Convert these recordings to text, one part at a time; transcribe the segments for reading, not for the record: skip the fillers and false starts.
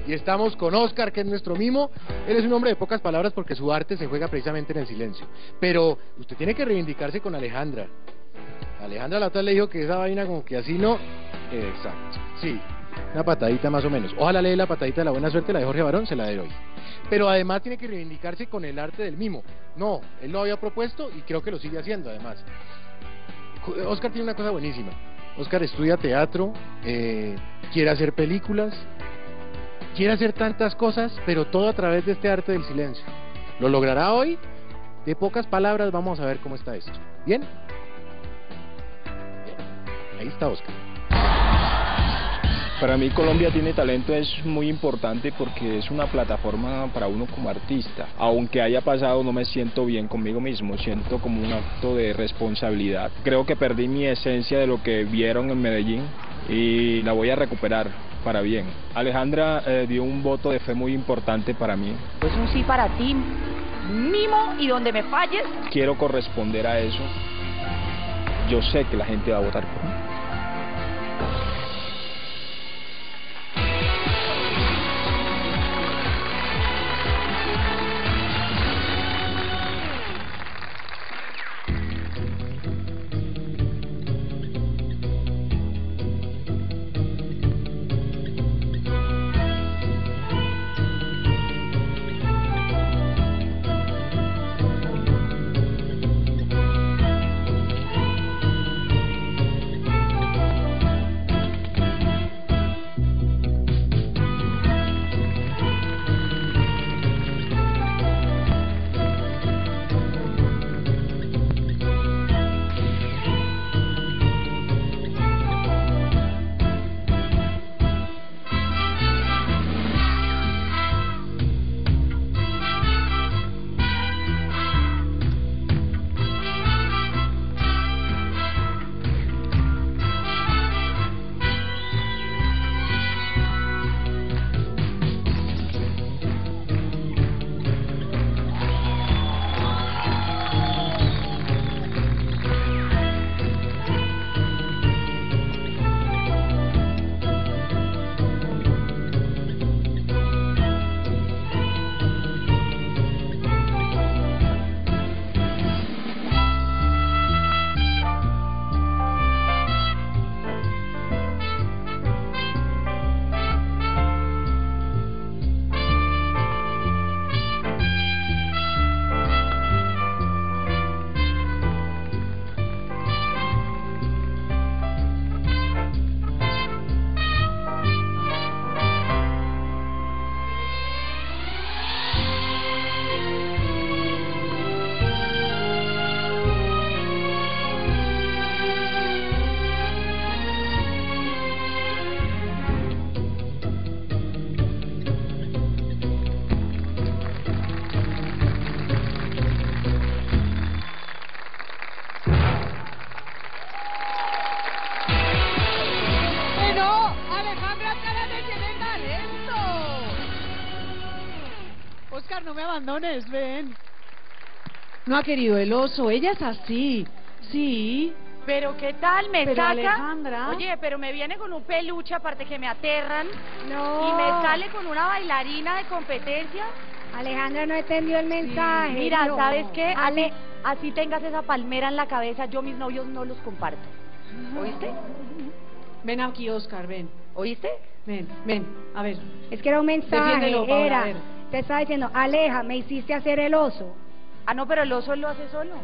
y estamos con Oscar, que es nuestro mimo. Él es un hombre de pocas palabras porque su arte se juega precisamente en el silencio. Pero usted tiene que reivindicarse con Alejandra. Alejandra la otra le dijo que esa vaina como que así no... Exacto, sí, una patadita más o menos. Ojalá le dé la patadita de la buena suerte, la de Jorge Barón, se la dé hoy. Pero además tiene que reivindicarse con el arte del mimo. No, él lo había propuesto y creo que lo sigue haciendo además. Oscar tiene una cosa buenísima. Oscar estudia teatro, quiere hacer películas, quiere hacer tantas cosas, pero todo a través de este arte del silencio. ¿Lo logrará hoy? De pocas palabras vamos a ver cómo está esto. ¿Bien? Bien. Ahí está Oscar. Para mí Colombia tiene talento es muy importante porque es una plataforma para uno como artista. Aunque haya pasado, no me siento bien conmigo mismo, siento como un acto de responsabilidad. Creo que perdí mi esencia de lo que vieron en Medellín y la voy a recuperar para bien. Alejandra dio un voto de fe muy importante para mí. Pues un sí para ti, mimo, y donde me falles. Quiero corresponder a eso. Yo sé que la gente va a votar por mí. Oscar, no me abandones, ven. No ha querido el oso, ella es así, sí. Pero ¿qué tal? Me Pero saca. Alejandra. Oye, pero me viene con un peluche, aparte que me aterran. No. Y me sale con una bailarina de competencia. Alejandra no entendió el mensaje. Sí, mira, no. ¿sabes qué? Ale... Así tengas esa palmera en la cabeza, yo mis novios no los comparto. ¿Oíste? Ven aquí, Oscar, ven. ¿Oíste? Ven, ven, a ver. Es que era un mensaje, Defiéndelo, Paola, a era. ver. Te estaba diciendo, Aleja, me hiciste hacer el oso. Ah, no, pero el oso lo hace solo.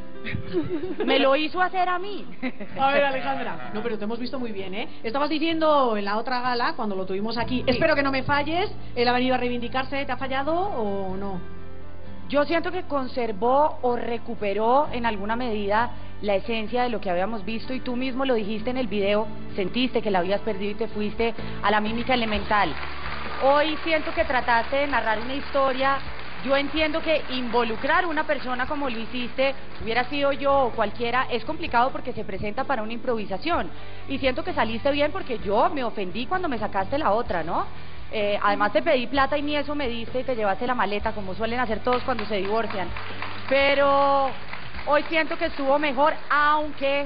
Me lo hizo hacer a mí. A ver, Alejandra. No, pero te hemos visto muy bien, ¿eh? Estabas diciendo en la otra gala, cuando lo tuvimos aquí, Sí. Espero que no me falles. Él ha venido a reivindicarse, ¿te ha fallado o no? Yo siento que conservó o recuperó en alguna medida la esencia de lo que habíamos visto, y tú mismo lo dijiste en el video, sentiste que la habías perdido y te fuiste a la mímica elemental. Hoy siento que trataste de narrar una historia. Yo entiendo que involucrar a una persona como lo hiciste, hubiera sido yo o cualquiera, es complicado porque se presenta para una improvisación. Y siento que saliste bien porque yo me ofendí cuando me sacaste la otra, ¿no? Además te pedí plata y ni eso me diste y te llevaste la maleta, como suelen hacer todos cuando se divorcian. Pero hoy siento que estuvo mejor, aunque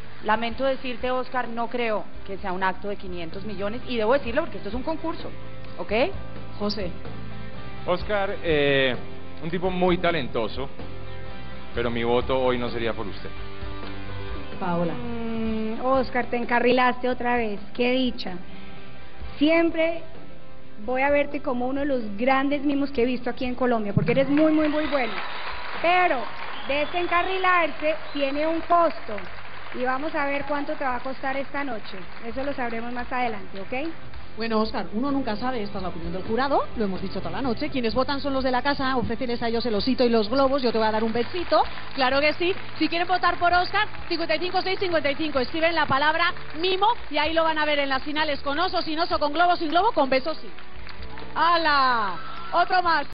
lamento decirte, Oscar, no creo que sea un acto de 500 millones, y debo decirlo porque esto es un concurso. ¿Ok? José. Oscar, un tipo muy talentoso, pero mi voto hoy no sería por usted. Paola. Oscar, te encarrilaste otra vez. Qué dicha. Siempre voy a verte como uno de los grandes mimos que he visto aquí en Colombia, porque eres muy, muy, muy bueno. Pero desencarrilarse tiene un costo. Y vamos a ver cuánto te va a costar esta noche. Eso lo sabremos más adelante, ¿ok? Bueno, Oscar, uno nunca sabe, esta es la opinión del jurado, lo hemos dicho toda la noche. Quienes votan son los de la casa, ofréceles a ellos el osito y los globos, yo te voy a dar un besito. Claro que sí. Si quieren votar por Oscar, 55655, escriben la palabra mimo y ahí lo van a ver en las finales con oso, sin oso, con globo, sin globo, con besos sí. ¡Hala! Otro más.